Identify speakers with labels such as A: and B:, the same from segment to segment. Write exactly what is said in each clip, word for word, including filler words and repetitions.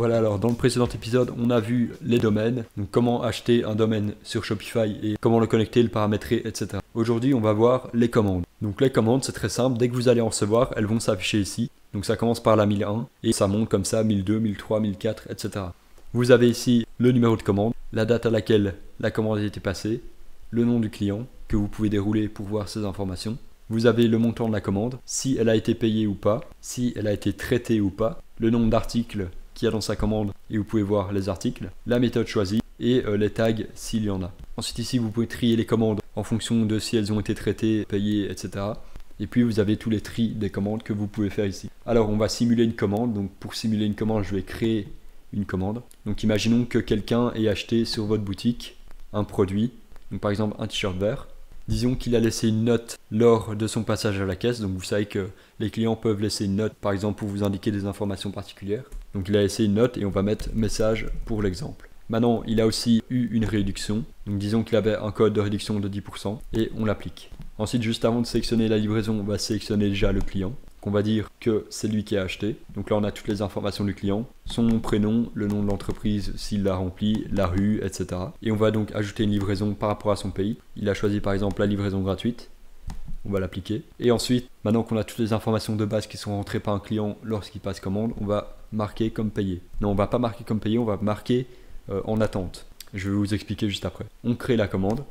A: Voilà, alors dans le précédent épisode, on a vu les domaines, donc comment acheter un domaine sur Shopify et comment le connecter, le paramétrer, et cetera. Aujourd'hui, on va voir les commandes. Donc les commandes, c'est très simple, dès que vous allez en recevoir, elles vont s'afficher ici. Donc ça commence par la mille un et ça monte comme ça, mille deux, mille trois, mille quatre, et cetera. Vous avez ici le numéro de commande, la date à laquelle la commande a été passée, le nom du client que vous pouvez dérouler pour voir ces informations. Vous avez le montant de la commande, si elle a été payée ou pas, si elle a été traitée ou pas, le nombre d'articles qu'il y a dans sa commande et vous pouvez voir les articles, la méthode choisie et euh, les tags s'il y en a. Ensuite ici vous pouvez trier les commandes en fonction de si elles ont été traitées, payées, et cetera. Et puis vous avez tous les tris des commandes que vous pouvez faire ici. Alors on va simuler une commande, donc pour simuler une commande je vais créer une commande. Donc imaginons que quelqu'un ait acheté sur votre boutique un produit, donc par exemple un t-shirt vert. Disons qu'il a laissé une note lors de son passage à la caisse, donc vous savez que les clients peuvent laisser une note par exemple pour vous indiquer des informations particulières. Donc il a laissé une note et on va mettre message pour l'exemple. Maintenant il a aussi eu une réduction, donc disons qu'il avait un code de réduction de dix pour cent et on l'applique. Ensuite juste avant de sélectionner la livraison, on va sélectionner déjà le client. On va dire que c'est lui qui a acheté. Donc là on a toutes les informations du client, son nom, prénom, le nom de l'entreprise s'il l'a rempli, la rue, et cetera. Et on va donc ajouter une livraison par rapport à son pays. Il a choisi par exemple la livraison gratuite. On va l'appliquer. Et ensuite, maintenant qu'on a toutes les informations de base qui sont rentrées par un client lorsqu'il passe commande, on va marquer comme payé. Non, on va pas marquer comme payé, on va marquer euh, en attente. Je vais vous expliquer juste après. On crée la commande.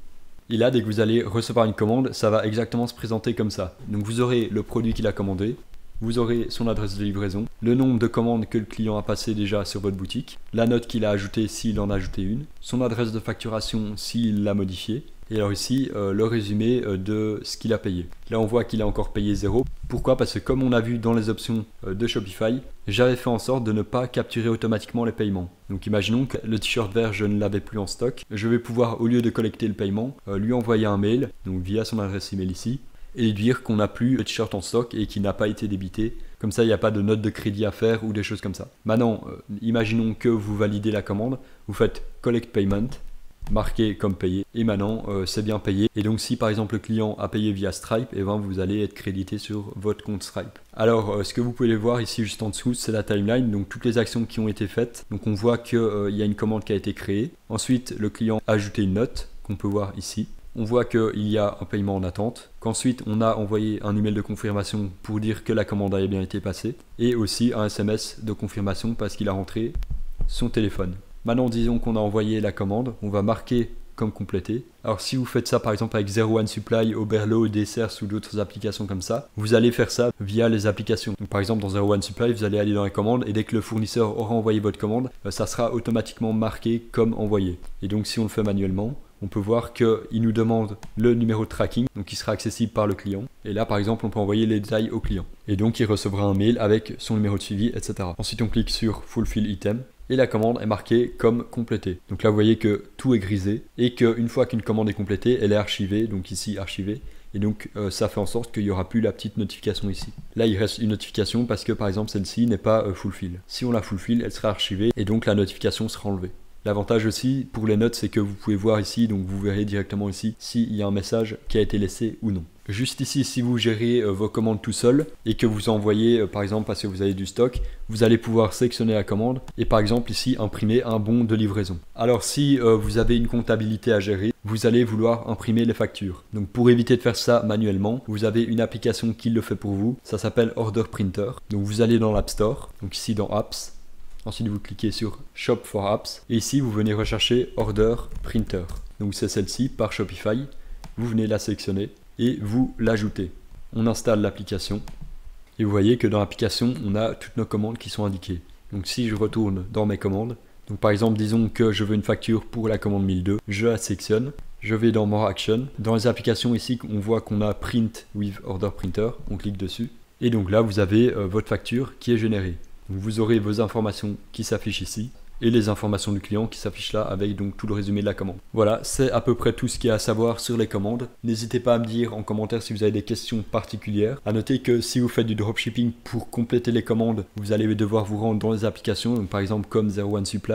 A: Et là, dès que vous allez recevoir une commande, ça va exactement se présenter comme ça. Donc vous aurez le produit qu'il a commandé, vous aurez son adresse de livraison, le nombre de commandes que le client a passé déjà sur votre boutique, la note qu'il a ajoutée s'il en a ajouté une, son adresse de facturation s'il l'a modifiée, et alors ici, euh, le résumé euh, de ce qu'il a payé. Là, on voit qu'il a encore payé zéro. Pourquoi? Parce que comme on a vu dans les options euh, de Shopify, j'avais fait en sorte de ne pas capturer automatiquement les paiements. Donc imaginons que le t-shirt vert, je ne l'avais plus en stock. Je vais pouvoir, au lieu de collecter le paiement, euh, lui envoyer un mail, donc via son adresse email ici, et lui dire qu'on n'a plus le t-shirt en stock et qu'il n'a pas été débité. Comme ça, il n'y a pas de note de crédit à faire ou des choses comme ça. Maintenant, euh, imaginons que vous validez la commande, vous faites Collect Payment, marqué comme payé, et maintenant euh, c'est bien payé. Et donc si par exemple le client a payé via Stripe, et ben vous allez être crédité sur votre compte Stripe. Alors euh, ce que vous pouvez voir ici juste en dessous, c'est la timeline, donc toutes les actions qui ont été faites. Donc on voit qu'il euh, y a une commande qui a été créée. Ensuite le client a ajouté une note qu'on peut voir ici. On voit qu'il y a un paiement en attente, qu'ensuite on a envoyé un email de confirmation pour dire que la commande avait bien été passée, et aussi un S M S de confirmation parce qu'il a rentré son téléphone. Maintenant, disons qu'on a envoyé la commande, on va marquer comme complété. Alors si vous faites ça par exemple avec Zero One Supply, Oberlo, Dessers ou d'autres applications comme ça, vous allez faire ça via les applications. Donc, par exemple dans Zero One Supply, vous allez aller dans les commandes et dès que le fournisseur aura envoyé votre commande, ça sera automatiquement marqué comme envoyé. Et donc si on le fait manuellement, on peut voir qu'il nous demande le numéro de tracking, donc qui sera accessible par le client. Et là par exemple on peut envoyer les détails au client. Et donc il recevra un mail avec son numéro de suivi, et cetera. Ensuite on clique sur Fulfill Item. Et la commande est marquée comme complétée. Donc là vous voyez que tout est grisé et qu'une fois qu'une commande est complétée, elle est archivée, donc ici archivée. Et donc euh, ça fait en sorte qu'il n'y aura plus la petite notification ici. Là il reste une notification parce que par exemple celle-ci n'est pas euh, fulfill. Si on la fulfill, elle sera archivée et donc la notification sera enlevée. L'avantage aussi pour les notes, c'est que vous pouvez voir ici, donc vous verrez directement ici s'il y a un message qui a été laissé ou non. Juste ici, si vous gérez euh, vos commandes tout seul et que vous envoyez, euh, par exemple parce que vous avez du stock, vous allez pouvoir sélectionner la commande et par exemple ici imprimer un bon de livraison. Alors si euh, vous avez une comptabilité à gérer, vous allez vouloir imprimer les factures. Donc pour éviter de faire ça manuellement, vous avez une application qui le fait pour vous, ça s'appelle Order Printer. Donc vous allez dans l'App Store, donc ici dans Apps. Ensuite, vous cliquez sur Shop for Apps et ici, vous venez rechercher Order Printer. Donc, c'est celle-ci par Shopify. Vous venez la sélectionner et vous l'ajoutez. On installe l'application et vous voyez que dans l'application, on a toutes nos commandes qui sont indiquées. Donc, si je retourne dans mes commandes, donc par exemple, disons que je veux une facture pour la commande mille deux, je la sélectionne. Je vais dans More Action. Dans les applications ici, on voit qu'on a Print with Order Printer. On clique dessus. Et donc là, vous avez euh, votre facture qui est générée. Donc vous aurez vos informations qui s'affichent ici et les informations du client qui s'affichent là avec donc tout le résumé de la commande. Voilà, c'est à peu près tout ce qu'il y a à savoir sur les commandes. N'hésitez pas à me dire en commentaire si vous avez des questions particulières. À noter que si vous faites du dropshipping, pour compléter les commandes, vous allez devoir vous rendre dans les applications, donc par exemple comme Zero One Supply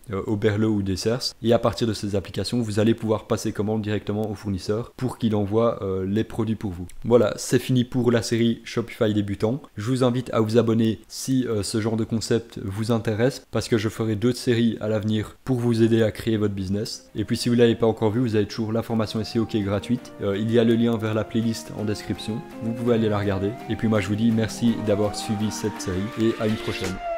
A: euh, Oberlo ou Desserts. Et à partir de ces applications, vous allez pouvoir passer commande directement au fournisseur pour qu'il envoie euh, les produits pour vous. Voilà, c'est fini pour la série Shopify débutant. Je vous invite à vous abonner si euh, ce genre de concept vous intéresse, parce que je ferai d'autres séries à l'avenir pour vous aider à créer votre business. Et puis si vous ne l'avez pas encore vu, vous avez toujours la formation S E O qui est gratuite. Euh, il y a le lien vers la playlist en description. Vous pouvez aller la regarder. Et puis moi je vous dis merci d'avoir suivi cette série et à une prochaine.